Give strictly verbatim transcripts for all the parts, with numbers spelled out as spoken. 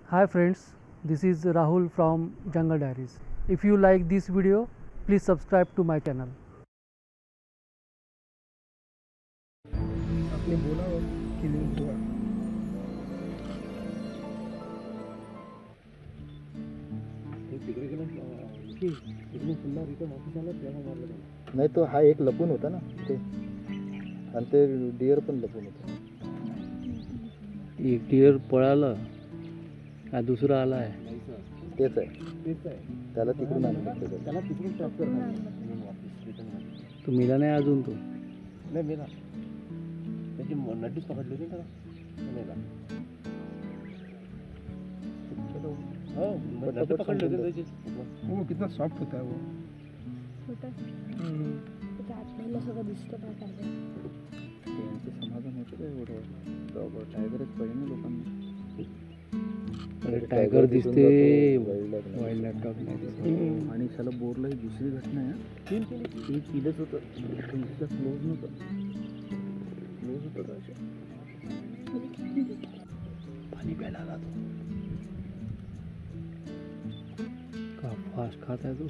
Hi friends, this is Rahul from Jungle Diaries. If you like this video, please subscribe to my channel. आपने बोला कि नहीं हुआ नाही तो हा एक लपून होता ना ते आणि ते डिअर पण लपून होता. एक डिअर पळाला हा दुसरा आला आहे तेच आहे तेच आहे त्याला तिकडून आणलं त्याला तिकडून ट्रान्सफर तो मेला नाही अजून तो नाही मेला त्याची नड्डीच पकडली होती त्याला मेला हो नड्डी पकडली होती त्याची. वो कितना सॉफ्ट होता है वो छोटा त्याच्या आतमध्ये सगळं दिसतं पाहता त्यांचं समाधान होतं काय एवढं डॉग टायगरच पाहिजे ना लोकांना. अरे टायगर दिसते वाईल्ड वाईल्ड लाईफ डॉग नाही दिसत. आणि त्याला बोरला ही दुसरी घटना आहे तीन केली ही किलच होतं तुमच्या क्लोज नव्हतं क्लोज होतं का अशा पाणी प्यायला आला तो का फास्ट खात आहे तो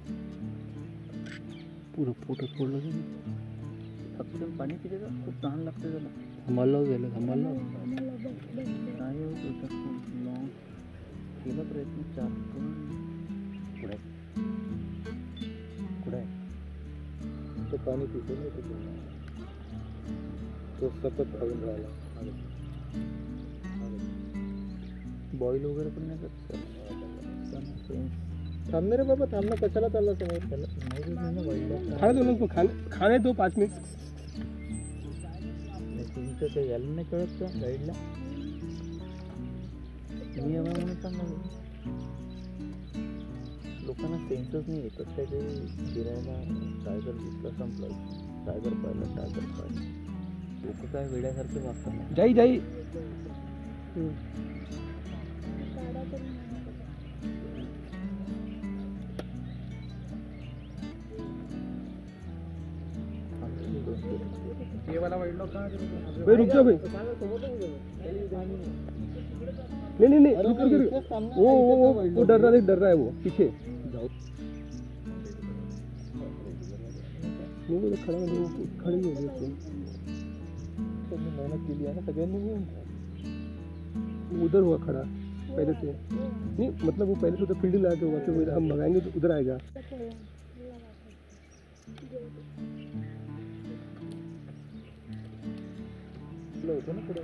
पुरं पोटच फोडलं त्याने. फक्त पाणी पिते का खूप तहान लागते त्याला. थांबायला झालं थांबायला नाही होत लॉंग केला प्रयत्न चार पण पुढे पुढे तो पाणी पितो नाही तो सतत खाऊन राहिला बॉईल वगैरे पण नाही करत. थांबणे रे बाबा थांबणं कशाला चालला समोर त्याला नाही ना वाईल्ड खाने दो लोग को खाने खाने दो पाँच मिनट. तुमचं ते यायला नाही कळत का गाईडला नियम आहे म्हणून सांगा लोकांना सेन्सच नाही येतात काय ते फिरायला टायगर दिसला संपला टायगर पाहिला टायगर पाहिला लोक काय वेड्यासारखे वागतात. जाई जाई ये वाला वाइल्ड डॉग कहाँ है भाई? रुक जाओ भाई. नहीं नहीं नहीं रुक रुक रुक. वो वो वो वो डर रहा है डर रहा है वो पीछे वो वो खड़ा है वो खड़ी हो गई उसको मेहनत केली आहे ना सगळ्यांनी मिळून वो उधर हुआ खड़ा पहले से नहीं मतलब वो पहले से उधर फील्ड लगा के हुआ फिर हम भगाएंगे तो उधर आएगा. होतं ना पुढे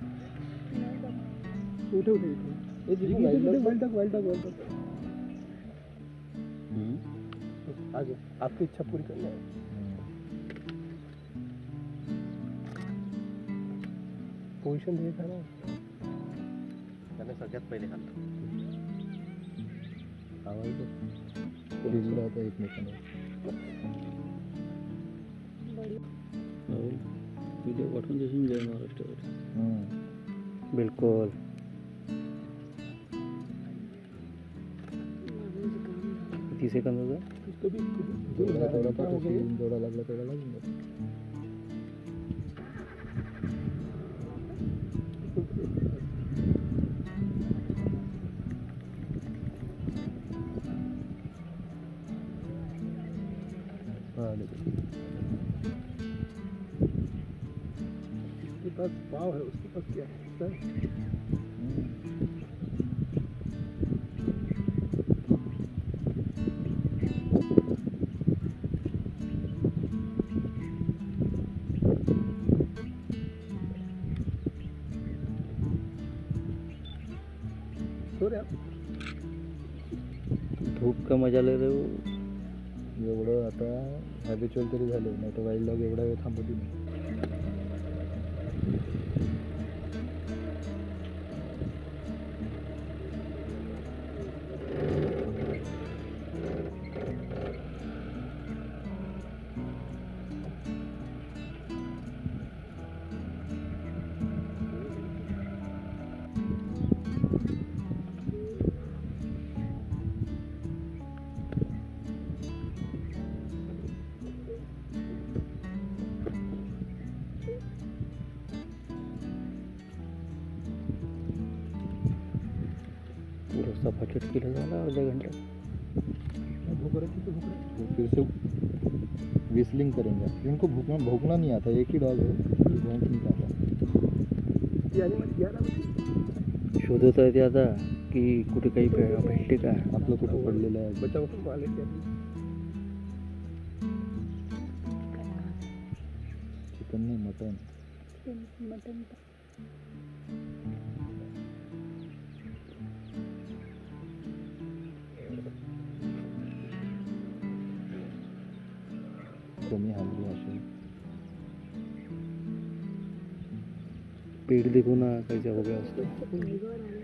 उठे उठे उठे wild dog wild dog wild dog आगे आपकी इच्छा पूरी करना है. पोझिशन देत आहे ना त्याने सगळ्यात पहिले खाल्लं आवाज दिसला होता एकमेकांना. व्हिडिओ पाठवून देशील जय महाराष्ट्रावर. बिलकुल किती सेकंदाचा जेवढा जेवढा लागला तेवढा लागून जातो. उसके पास पाव है उसके पास क्या है सर सो रे धूप का मजा ले रहे हो. एवढं आता हॅबिच्युअल तरी झालं नाही तर वाईल्ड डॉग एवढा वेळ थांबवती नाही. रस्ता फचट केला झाला अर्ध्या घंटा भूख रही थी तो भूख रही वो फिर से विस्लिंग करेंगे। इनको भूखना भूखना नहीं आता, एक ही डॉग है जो भूख नहीं पाता। थी यानी मैं ग्यारह बजे शोधत आहे ते आता की कुठे काही भे- भेटते का आपलं कुठं पडलेलं आहे बचाव को माले के चिकन नाही मटन। मटन कमी हल्ली असेल। पेट देखो ना कैसे हो गया उसका टाइगर